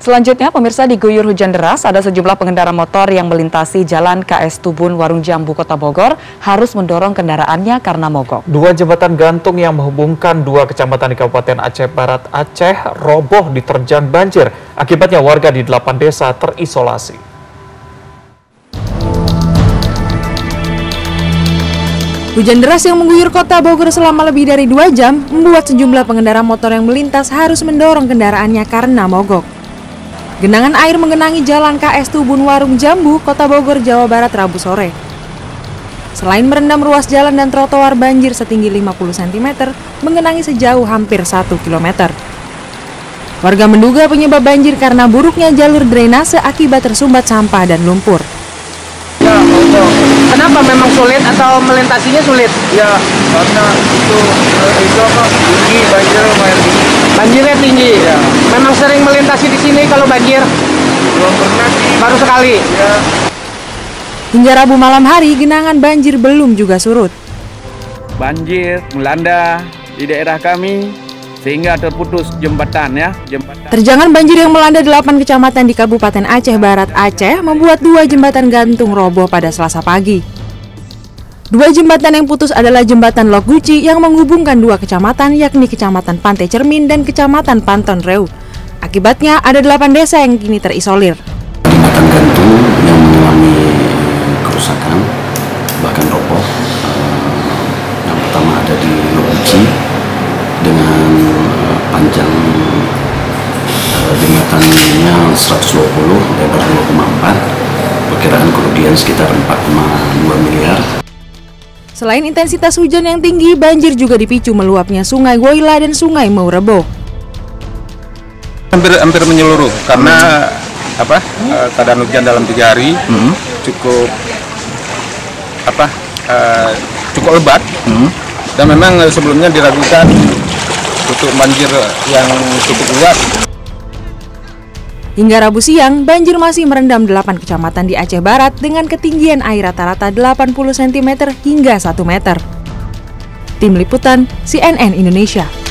Selanjutnya, pemirsa, diguyur hujan deras, ada sejumlah pengendara motor yang melintasi Jalan KS Tubun Warung Jambu, Kota Bogor, harus mendorong kendaraannya karena mogok. Dua jembatan gantung yang menghubungkan dua kecamatan di Kabupaten Aceh Barat, Aceh, roboh diterjang banjir. Akibatnya warga di 8 desa terisolasi. Hujan deras yang mengguyur Kota Bogor selama lebih dari 2 jam membuat sejumlah pengendara motor yang melintas harus mendorong kendaraannya karena mogok. Genangan air menggenangi Jalan KS Tubun Warung Jambu, Kota Bogor, Jawa Barat, Rabu sore. Selain merendam ruas jalan dan trotoar, banjir setinggi 50 cm menggenangi sejauh hampir 1 km. Warga menduga penyebab banjir karena buruknya jalur drainase akibat tersumbat sampah dan lumpur. Ya, kenapa memang sulit atau melintasinya sulit? Ya, karena itu apa? Tinggi, banjir lumayan tinggi. Banjirnya tinggi. Ya. Memang sering melintasi di sini kalau banjir. Belum pernah sih. Baru sekali. Ya. Hingga Rabu malam hari, genangan banjir belum juga surut. Banjir melanda di daerah kami sehingga terputus jembatan ya. Terjangan banjir yang melanda 8 kecamatan di Kabupaten Aceh Barat, Aceh membuat 2 jembatan gantung roboh pada Selasa pagi. 2 jembatan yang putus adalah jembatan Lok Guci yang menghubungkan 2 kecamatan, yakni Kecamatan Pantai Cermin dan Kecamatan Panton Reu. Akibatnya ada 8 desa yang kini terisolir. Jembatan gantung yang mengalami kerusakan bahkan roboh. Yang pertama ada di Lok Guci dengan panjang jembatannya 120, lebar 2,4, perkiraan kerugian sekitar 4,2 miliar. Selain intensitas hujan yang tinggi, banjir juga dipicu meluapnya Sungai Woyla dan Sungai Maurebo. Hampir menyeluruh karena keadaan hujan dalam 3 hari cukup lebat dan memang sebelumnya diragukan untuk banjir yang cukup luas. Hingga Rabu siang, banjir masih merendam 8 kecamatan di Aceh Barat dengan ketinggian air rata-rata 80 cm hingga 1 meter. Tim Liputan CNN Indonesia.